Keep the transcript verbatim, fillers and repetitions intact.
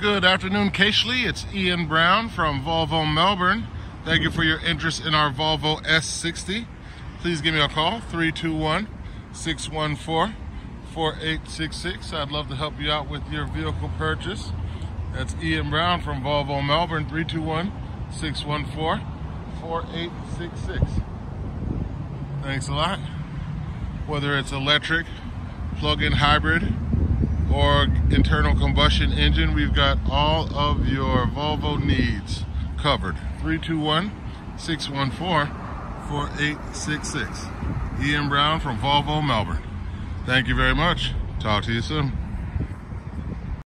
Good afternoon, Kayshlee. It's Ian Brown from Volvo Melbourne. Thank you for your interest in our Volvo S sixty. Please give me a call, three two one, six one four, four eight six six. I'd love to help you out with your vehicle purchase. That's Ian Brown from Volvo Melbourne, three two one, six one four, four eight six six. Thanks a lot. Whether it's electric, plug-in hybrid, or internal combustion engine, we've got all of your Volvo needs covered. three two one, six one four, four eight six six. Ian Brown from Volvo Melbourne. Thank you very much. Talk to you soon.